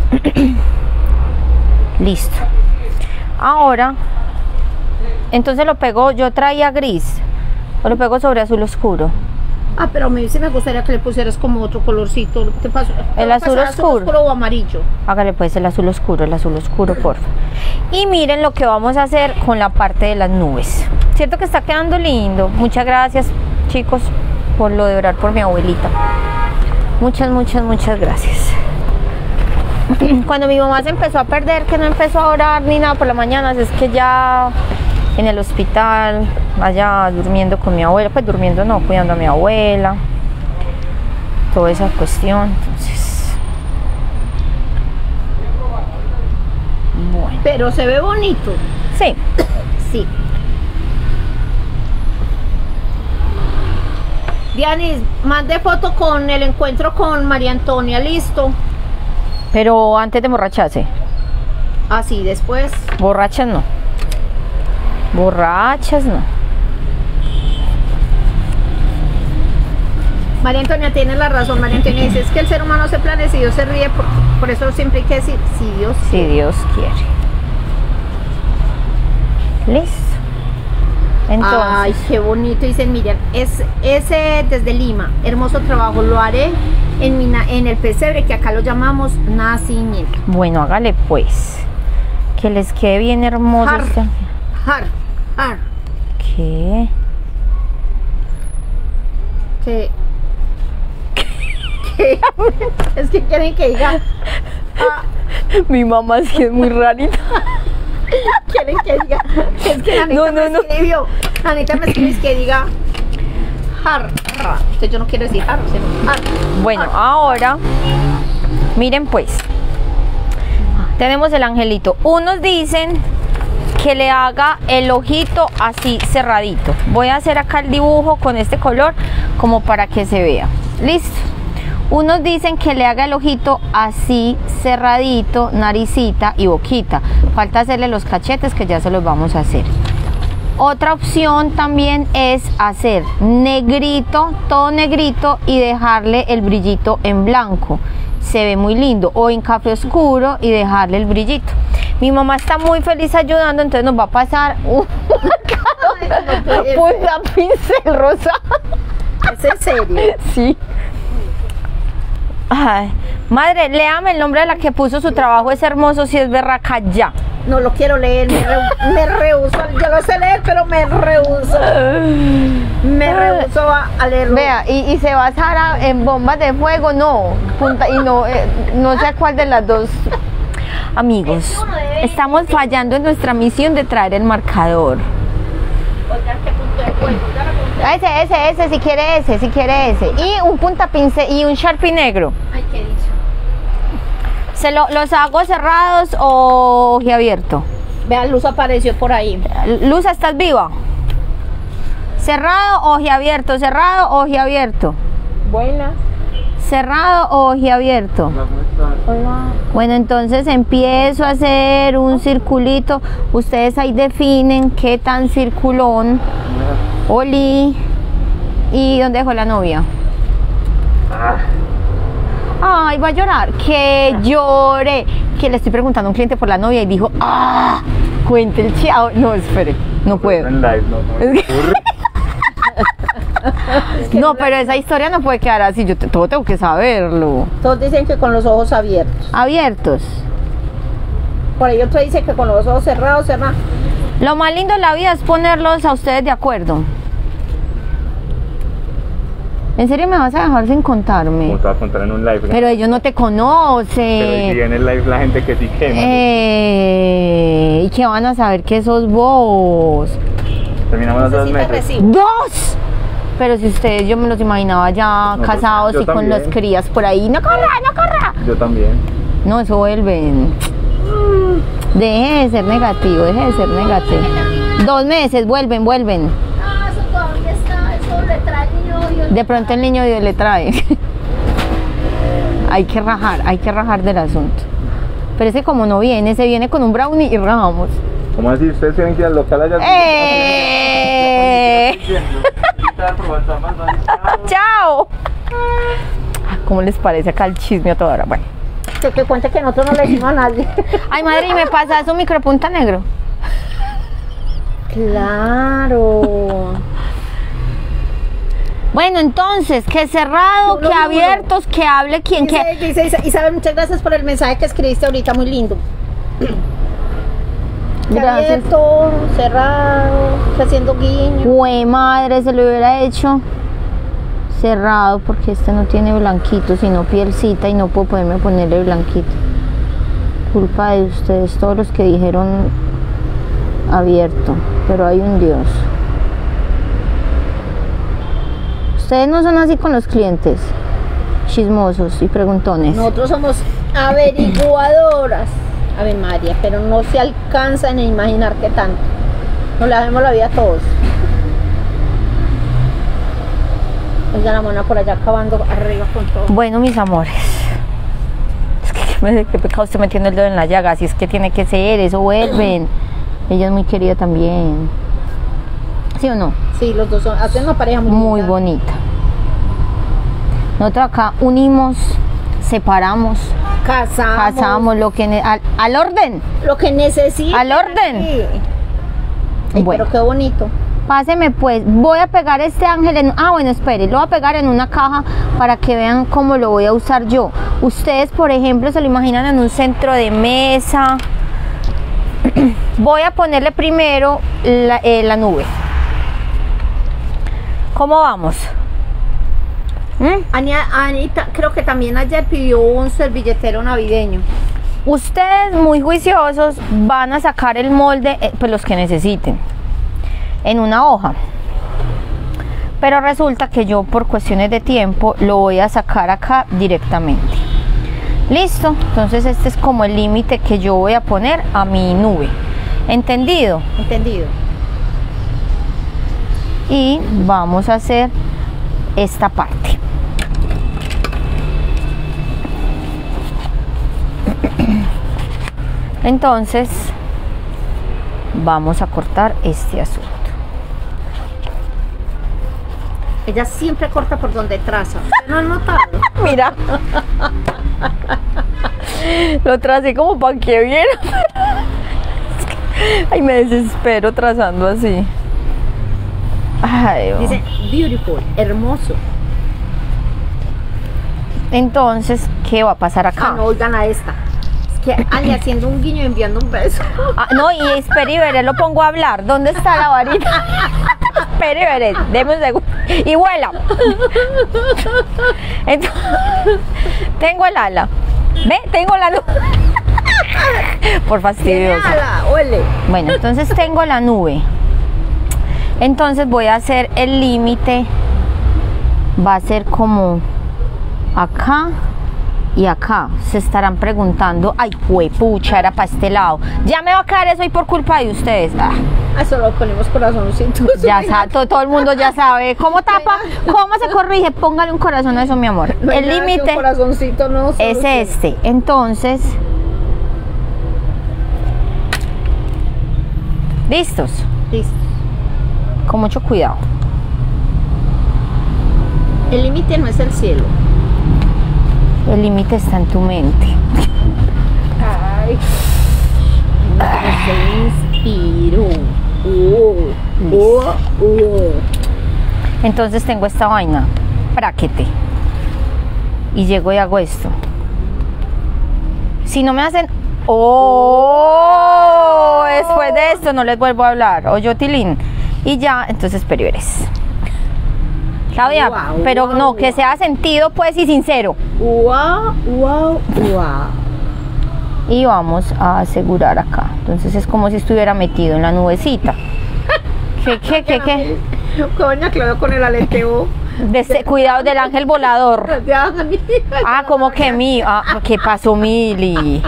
Listo. Ahora, entonces lo pego, yo traía gris, o lo pego sobre azul oscuro. Ah, pero a mí sí me gustaría que le pusieras como otro colorcito. ¿Te paso? ¿Te El va a azul pasar oscuro. o amarillo? Hágale pues el azul oscuro, el azul oscuro, porfa. Y miren lo que vamos a hacer con la parte de las nubes. Cierto que está quedando lindo. Muchas gracias, chicos, por lo de orar por mi abuelita. Muchas, muchas, muchas gracias. Cuando mi mamá se empezó a perder, que no empezó a orar ni nada por la mañana, es que ya en el hospital, allá durmiendo con mi abuela, pues durmiendo no, cuidando a mi abuela, toda esa cuestión, entonces... Bueno, Pero se ve bonito. sí, Sí. Dianis, mande foto con el encuentro con María Antonia, listo. pero antes de emborracharse, Así, después. borrachas no, borrachas no. María Antonia tiene la razón. María Antonia dice, es que el ser humano se planea y Dios se ríe, por, por eso siempre hay que decir, si Dios Si quiere. Dios quiere. Listo. Entonces, Ay, qué bonito, dice Miriam. Es, ese desde Lima, hermoso trabajo. Lo haré en, mi, na- en el pesebre, que acá lo llamamos nacimiento. bueno, hágale pues. Que les quede bien hermoso. Har. este- Har, har. ¿Qué? Que, que- es que quieren que diga. Ah, Mi mamá sí es muy rarita. Quieren que diga. Es que Anita No, no, me no. escribió. Anita me escribió que diga jarra. Entonces yo no quiero decir jarra, sino jarra. Bueno, Jarra. ahora, miren pues, tenemos el angelito. Unos dicen que le haga el ojito así cerradito. Voy a hacer acá el dibujo con este color como para que se vea. Listo. Unos dicen que le haga el ojito así cerradito, naricita y boquita. Falta hacerle los cachetes, que ya se los vamos a hacer. Otra opción también es hacer negrito, todo negrito, y dejarle el brillito en blanco. Se ve muy lindo. O en café oscuro y dejarle el brillito. Mi mamá está muy feliz ayudando, entonces nos va a pasar un punta pincel rosa. ¿Es en serio? Sí. Ay, madre, léame el nombre de la que puso su trabajo es hermoso, si es berraca ya. No lo quiero leer, me, re, me rehuso. Yo lo sé leer, pero me rehuso. Me rehuso a, a leerlo. Vea, y, y se basara en bombas de fuego, no. Punta, y no, eh, no sé cuál de las dos. Amigos, estamos fallando en nuestra misión de traer el marcador. Oigan, qué punto de fuego. Ese, ese, ese, si quiere ese, si quiere ese. Y un punta pincel y un Sharpie negro. Ay, qué dicho. ¿Se lo, los hago cerrados o ojiabierto? Vean, Luz apareció por ahí. Luz, ¿estás viva? Cerrado o ojiabierto, cerrado o ojiabierto. Buenas. Cerrado o ojiabierto. Hola. Bueno, entonces empiezo a hacer un circulito. Ustedes ahí definen qué tan circulón. Oli. ¿Y dónde dejó la novia? Ay, va a llorar. Que llore. Que le estoy preguntando a un cliente por la novia y dijo, ah, cuente el chao. No, espere, no puedo. En live, no, no me ocurre. No, pero esa historia no puede quedar así. Yo te- todo tengo que saberlo. Todos dicen que con los ojos abiertos. Abiertos. Por ahí otro dice que con los ojos cerrados, cerrados. Lo más lindo de la vida es ponerlos a ustedes de acuerdo. ¿En serio me vas a dejar sin contarme? Como te voy a contar en un live. ¿no? Pero ellos no te Pero hoy conocen. día en el live la gente que sí quema. Eh, ¿y qué van a saber que sos vos? Terminamos los dos Necesita meses. recibo. ¡Dos! Pero si ustedes, yo me los imaginaba ya No, pues, casados yo y con también. las crías por ahí. ¡No corra, no corra! Yo también. No, eso vuelven. Deje de ser negativo, deje de ser negativo. Dos meses, vuelven, vuelven. Ah, eso todavía está, eso le trae el niño Dios. De pronto el niño Dios le trae. Hay que rajar, hay que rajar del asunto. Pero ese como no viene, se viene con un brownie y rajamos. ¿Cómo así? ¿Ustedes tienen que ir al local allá? ¡Eh! ¡Chao! ¿Cómo les parece acá el chisme a toda hora? Bueno. Que, que cuente que nosotros no le decimos a nadie. Ay, madre, ¿y me pasas un micropunta negro? Claro. Bueno, entonces, que cerrado, Uno, que uno. abiertos, que hable quien Dice, que... dice Isa- Isabel, muchas gracias por el mensaje que escribiste ahorita, muy lindo. Que Gracias. abierto, cerrado, que haciendo guiño. Güey, madre, se lo hubiera hecho cerrado porque este no tiene blanquito, sino pielcita y no puedo poderme ponerle blanquito. Culpa de ustedes, todos los que dijeron abierto, pero hay un Dios. Ustedes no son así con los clientes, chismosos y preguntones. Nosotros somos averiguadoras, Ave María, pero no se alcanzan a imaginar qué tanto. Nos la vemos la vida a todos. Oiga, la mona por allá acabando arriba con todo. Bueno, mis amores, es que qué, qué pecado usted metiendo el dedo en la llaga, así es que tiene que ser, eso vuelven. Ella es muy querida también. ¿Sí o no? Sí, los dos son, hacen una pareja muy, Muy linda. bonita. Nosotros acá unimos, separamos, Casamos. casamos lo que ne- al, al orden. Lo que necesita. Al orden. Ay, Bueno. pero qué bonito. Páseme pues, voy a pegar este ángel en... Ah, bueno, espere, lo voy a pegar en una caja para que vean cómo lo voy a usar yo. Ustedes, por ejemplo, se lo imaginan en un centro de mesa. Voy a ponerle primero la, eh, la nube. ¿Cómo vamos? ¿Mm? Ania- Anita, creo que también ayer pidió un servilletero navideño. Ustedes muy juiciosos van a sacar el molde, eh, pues los que necesiten, en una hoja. Pero resulta que yo por cuestiones de tiempo lo voy a sacar acá directamente. Listo, entonces este es como el límite que yo voy a poner a mi nube. ¿Entendido? Entendido. Y vamos a hacer esta parte. Entonces vamos a cortar este asunto. Ella siempre corta por donde traza. ¿No han notado? Mira, lo tracé como para que viera. Ay, me desespero trazando así. Ay, oh. Dice beautiful, hermoso. Entonces, ¿qué va a pasar acá? Ah, no, oigan a esta. Es que Ale haciendo un guiño y enviando un beso. Ah, no, y espere y veré, lo pongo a hablar. ¿Dónde está la varita? Espere y veré, deme un segundo. Y vuela. Entonces, tengo el ala. ¿Ve? Tengo la nube. Por fastidioso. Tiene ala, huele. Bueno, entonces tengo la nube. Entonces voy a hacer el límite. Va a ser como acá y acá. Se estarán preguntando, ay, huepucha, era para este lado. Ya me va a caer eso y por culpa de ustedes. Ah, Eso lo ponemos corazoncitos. ya sabe, todo, todo el mundo ya sabe. ¿Cómo tapa? ¿Cómo se corrige? Póngale un corazón a eso, mi amor. No hay El nada que límite un corazoncito no es solucione. este. Entonces, ¿listos? Listo. Con mucho cuidado. El límite no es el cielo. El límite está en tu mente. Ay. Se inspiró. Oh, oh, oh. Entonces tengo esta vaina, práquete, y llego y hago esto. Si no me hacen, oh, después de esto no les vuelvo a hablar, o yo tilín, y ya, entonces periodes. Claudia, Wow, pero wow, no, que wow. sea sentido pues y sincero. Wow, wow, wow. Y vamos a asegurar acá. Entonces es como si estuviera metido en la nubecita. ¿Qué, qué, qué, qué? Coña, Claudio con el aleteo. De ese- cuidado del ángel volador. De Ani. Ah, como que mi, ah, ¿qué pasó, Mili?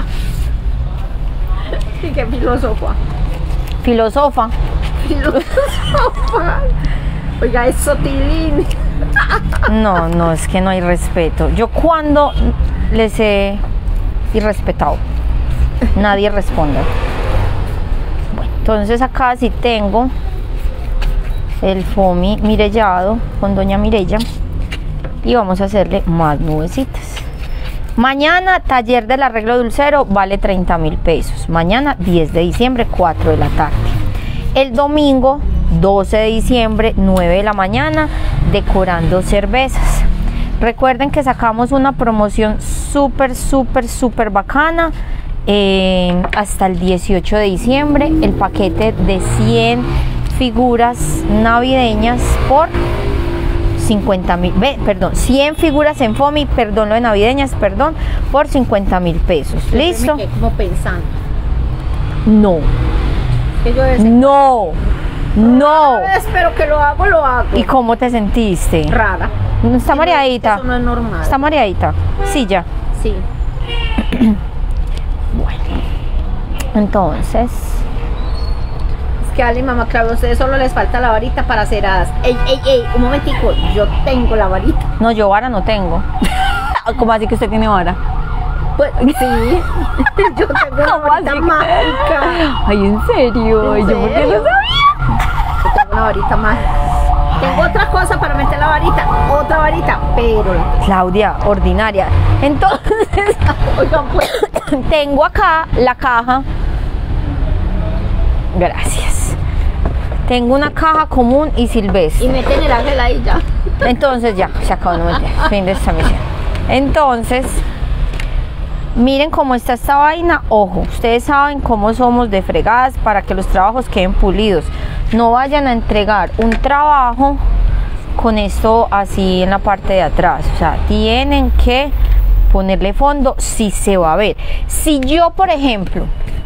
Sí, qué filósofa. Filosofa. Filósofa. Oiga, es sotilín. No, no, es que no hay respeto. Yo cuando les he irrespetado, nadie responde. Bueno, entonces acá sí tengo el foamy mirellado con doña Mireya y vamos a hacerle más nubecitas. Mañana taller del arreglo dulcero vale treinta mil pesos. Mañana diez de diciembre, cuatro de la tarde. El domingo doce de diciembre, nueve de la mañana, decorando cervezas. Recuerden que sacamos una promoción súper, súper, súper bacana eh, hasta el dieciocho de diciembre. El paquete de cien figuras navideñas por cincuenta mil, perdón, cien figuras en foamy, perdón, lo de navideñas, perdón, por cincuenta mil pesos. ¿Listo? Me quedé como pensando. No, Que yo decía, no, no. espero que lo hago, lo hago. ¿Y cómo te sentiste? Rara. ¿Está mareadita? Eso no es normal. ¿Está mareadita? Sí, ya. Sí. Bueno, entonces, Es que Ale y mamá Claudia, a ustedes solo les falta la varita para hacer hadas. Ey, ey, ey, un momentico, yo tengo la varita. no, yo vara no tengo. ¿Cómo así que usted tiene vara? Pues sí, yo tengo una ¿Cómo varita así? mágica. Ay, ¿en serio? ¿En ¿Y yo por qué no serio? sabía? Yo tengo una varita mágica. Tengo otra cosa para meter la varita, otra varita, pero la Claudia, ordinaria. Entonces, oigan, pues, tengo acá la caja. Gracias. Tengo una caja común y y silvestre. meten el ángel ahí ya. Entonces ya, se acabó, no mentira, fin de esta misión. Entonces, miren cómo está esta vaina. Ojo, ustedes saben cómo somos de fregadas para que los trabajos queden pulidos. No vayan a entregar un trabajo con esto así en la parte de atrás. O sea, tienen que ponerle fondo, sí se va a ver. Si yo, por ejemplo,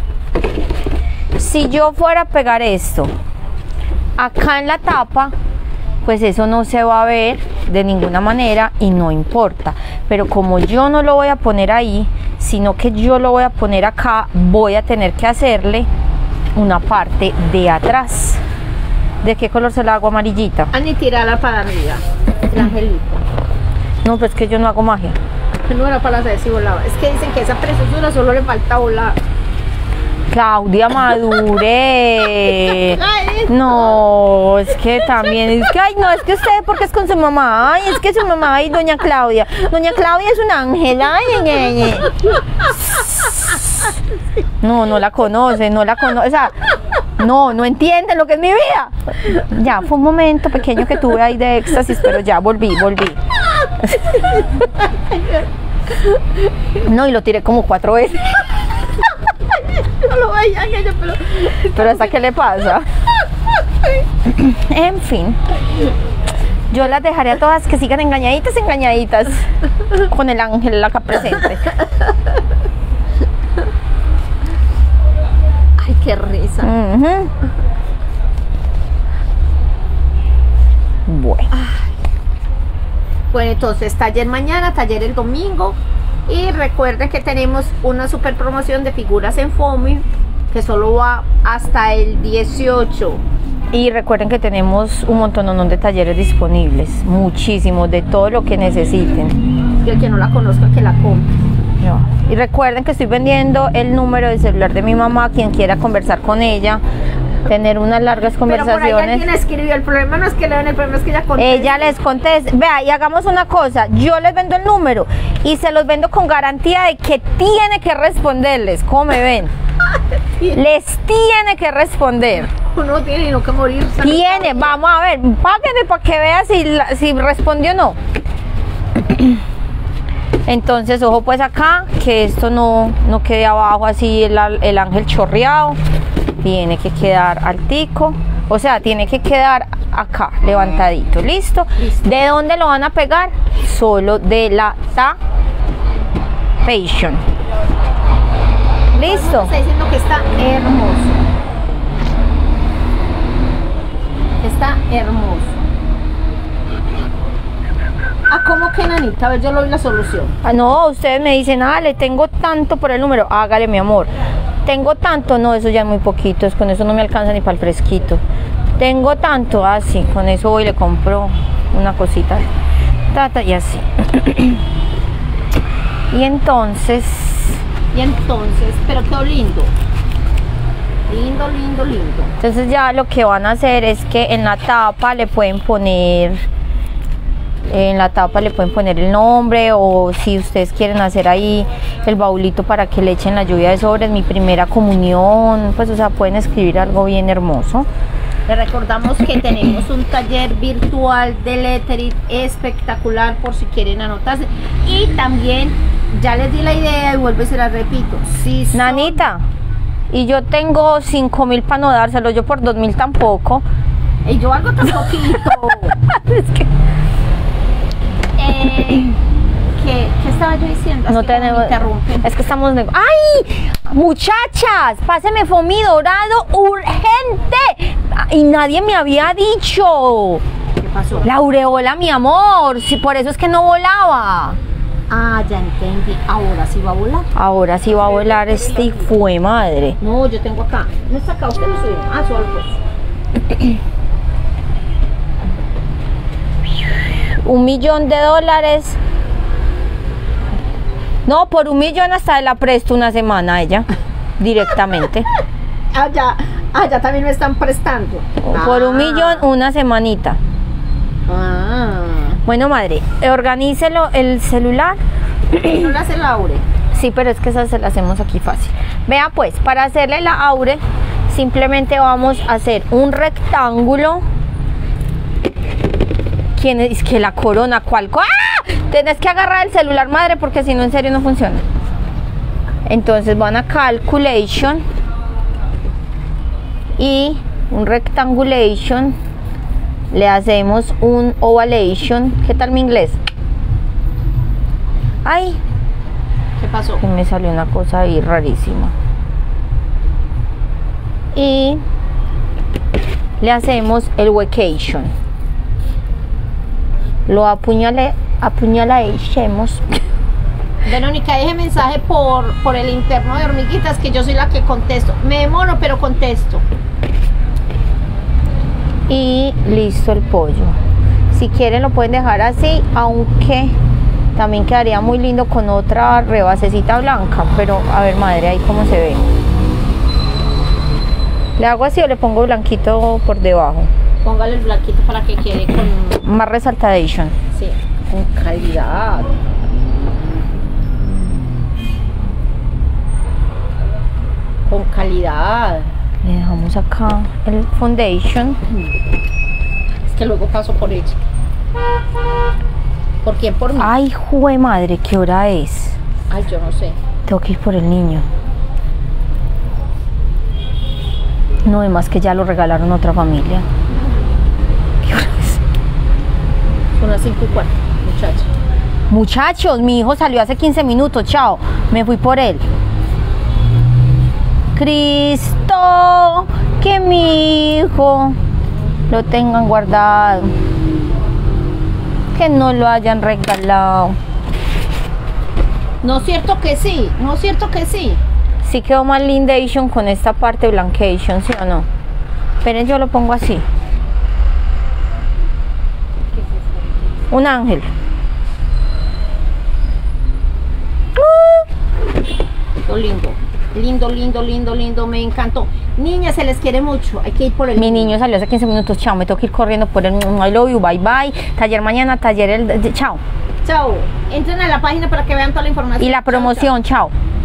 si yo fuera a pegar esto acá en la tapa, pues eso no se va a ver de ninguna manera y no importa. Pero como yo no lo voy a poner ahí, sino que yo lo voy a poner acá, voy a tener que hacerle una parte de atrás. ¿De qué color se la hago? Amarillita. Ani, tirarla para arriba, el angelito. No, pues que yo no hago magia. No era para saber si volaba. Es que dicen que esa preciosura solo le falta volar. Claudia, madure. No, es que también, es que, ay, no, es que usted, porque es con su mamá, ay, es que su mamá, ay, doña Claudia, doña Claudia es un ángel, ay, ay, ay. No, no la conoce, no la conoce, o sea, no, no entiende lo que es mi vida. Ya, fue un momento pequeño que tuve ahí de éxtasis, pero ya, volví, volví. No, y lo tiré como cuatro veces. No lo veía aquello, pero... Pero hasta qué le pasa. En fin, yo las dejaré a todas que sigan engañaditas, engañaditas con el ángel acá presente. Ay, qué risa. Uh-huh. Bueno. Bueno, entonces taller mañana, taller el domingo. Y recuerden que tenemos una super promoción de figuras en foamy que solo va hasta el dieciocho. Y recuerden que tenemos un montón de talleres disponibles, muchísimos, de todo lo que necesiten. Y el que no la conozca, que la compre. No. Y recuerden que estoy vendiendo el número de celular de mi mamá, quien quiera conversar con ella, tener unas largas conversaciones. Pero por ahí alguien escribió, el problema no es que lean, el problema es que ella conteste. Ella les conteste. Vea, y hagamos una cosa, yo les vendo el número y se los vendo con garantía de que tiene que responderles. ¿Cómo me ven? Les tiene que responder. Uno tiene no que morir. Tiene, vamos a ver, páguenme para que vea si, la, si respondió o no. Entonces, ojo pues acá, que esto no, no quede abajo así el, el ángel chorreado. Tiene que quedar altico, o sea, tiene que quedar acá, levantadito, ¿listo? ¿Listo? ¿De dónde lo van a pegar? Solo de la tapation. ¿Listo? Está diciendo que está hermoso. Está hermoso. Ah, ¿cómo que, nanita? A ver, yo le doy la solución. Ah, no, ustedes me dicen, ah, le tengo tanto por el número. Hágale, mi amor. Tengo tanto, no, eso ya es muy poquito, con eso no me alcanza ni para el fresquito. Tengo tanto, así, ah, con eso voy y le compro una cosita, tata, y así. Y entonces, y entonces, pero quedó lindo. Lindo, lindo, lindo. Entonces ya lo que van a hacer es que en la tapa le pueden poner, en la tapa le pueden poner el nombre, o si ustedes quieren hacer ahí el baulito para que le echen la lluvia de sobres, mi primera comunión, pues o sea, pueden escribir algo bien hermoso. Les recordamos que tenemos un taller virtual de lettering espectacular por si quieren anotarse. Y también, ya les di la idea y vuelvo y se la repito. Si son... Nanita, y yo tengo cinco mil para no dárselo, yo por dos mil tampoco. Y yo algo tan poquito. Es que... Eh, ¿qué, ¿Qué estaba yo diciendo? No tenemos. Es que estamos. ¡Ay! Muchachas, páseme foamy dorado urgente. Y nadie me había dicho. ¿Qué pasó? La aureola, mi amor. Si por eso es que no volaba. Ah, ya entendí. Ahora sí va a volar. Ahora sí va a volar este fue madre. No, yo tengo acá. No está acá, usted lo subió. Ah, solo pues. Un millón de dólares. No, por un millón hasta la presto una semana a ella. Directamente. Ah, ya. Ah, ya también me están prestando. Por ah. un millón una semanita. Ah. Bueno, madre, organícelo el celular. ¿No le hace la aure? Sí, pero es que esa se la hacemos aquí fácil. Vea pues, para hacerle la aure, simplemente vamos a hacer un rectángulo. ¿Quién es que la corona? ¿Cuál? ¡Ah! Tienes que agarrar el celular, madre, porque si no, en serio no funciona. Entonces van a calculation y un rectangulation. Le hacemos un ovalation. ¿Qué tal mi inglés? Ay, ¿Qué pasó? Que me salió una cosa ahí rarísima. Y le hacemos el vacation. Lo apuñale, apuñalemos. Verónica, deje mensaje por, por el interno de hormiguitas que yo soy la que contesto. Me demoro, pero contesto. Y listo el pollo. Si quieren lo pueden dejar así, aunque también quedaría muy lindo con otra rebasecita blanca. Pero a ver, madre, ahí cómo se ve. ¿Le hago así o le pongo blanquito por debajo? Póngale el blanquito para que quede con... Más resaltadation. Sí, con calidad. Con calidad. Le dejamos acá el foundation. Es que luego paso por ella. ¿Por quién? Por mí. Ay, jue madre, ¿qué hora es? Ay, yo no sé. Tengo que ir por el niño. No, es más que ya lo regalaron a otra familia. ¿Qué hora es? Son las cinco y cuarto, muchacha. Muchachos, mi hijo salió hace quince minutos, chao. Me fui por él. Cristo, que mi hijo lo tengan guardado. Que no lo hayan regalado. ¿No es cierto que sí? ¿No es cierto que sí? Sí quedó más lindation con esta parte blancation, ¿sí o no? Esperen, yo lo pongo así. Un ángel. Lo lindo. Lindo, lindo, lindo, lindo. Me encantó. Niña, se les quiere mucho. Hay que ir por el... Mi niño salió hace quince minutos, chao. Me tengo que ir corriendo por el I love you, bye bye. Taller mañana, taller el... Chao. Chao. Entren a la página para que vean toda la información. Y la promoción, chao.